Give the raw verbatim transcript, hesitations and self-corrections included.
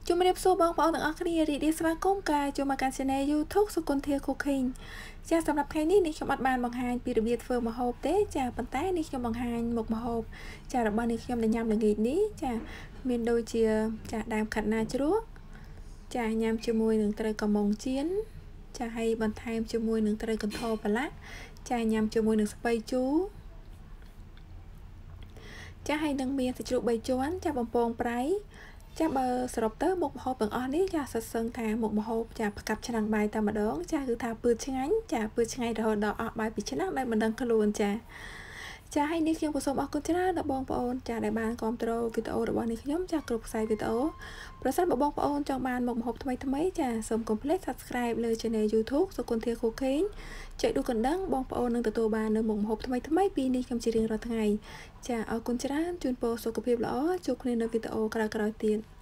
Chúng mình số bóng bóng từng ở kia đi đi sang công ca cho mà can channel YouTube số KuntheaCooking ចាសម្រាប់ថ្ងៃនេះនេះខ្ញុំអត់បានបង្ហាញពីរបៀបធ្វើម្ហូបទេចាប៉ុន្តែនេះខ្ញុំបង្ហាញមុខម្ហូបចារបស់នេះខ្ញុំដែលញ៉ាំល្ងាចនេះចាមានដូចជាចាដើមខាត់ណាជ្រក់ចាញ៉ាំជាមួយនឹងត្រីកំមុងចៀនចាហើយបន្ថែមជាមួយនឹងត្រីកន្ធរប្រឡាក់ចាញ៉ាំជាមួយនឹងស្ពៃជូរចាហើយនឹងមានសាច់ជ្រូកបីជាន់ចាបំពងប្រៃចាបើសរុបទៅមុខម្ហូបទាំងអស់នេះចាសសឹងថាមុខម្ហូបចាផ្កាប់ឆ្នាំងបាយតែម្ដងចាគឺថាពឺឆ្ងាញ់ចាពឺឆ្ងាញ់រហូតដល់អស់បាយពីឆ្នាំងដែលមិនដឹងខ្លួនចាចាហើយនេះខ្ញុំក៏សូមអរគុណច្រើនដល់បងប្អូនចាដែលបានគាំទ្រវីដេអូរបស់នេះខ្ញុំចាគ្រប់ខ្សែវីដេអូប្រសិនបើបងប្អូនចង់បានមុខម្ហូបថ្មីថ្មីចាសូមកុំភ្លេច Subscribe លើ Channel YouTube សុគន្ធា Cooking ចុចរូបកណ្ដឹងបងប្អូននឹងទទួលបាននៅមុខម្ហូបថ្មីថ្មីពីនេះខ្ញុំជារៀងរាល់ថ្ងៃចាអរគុណច្រើនជូនពរសុខភាពល្អជួបគ្នានៅវីដេអូក្រោយៗទៀត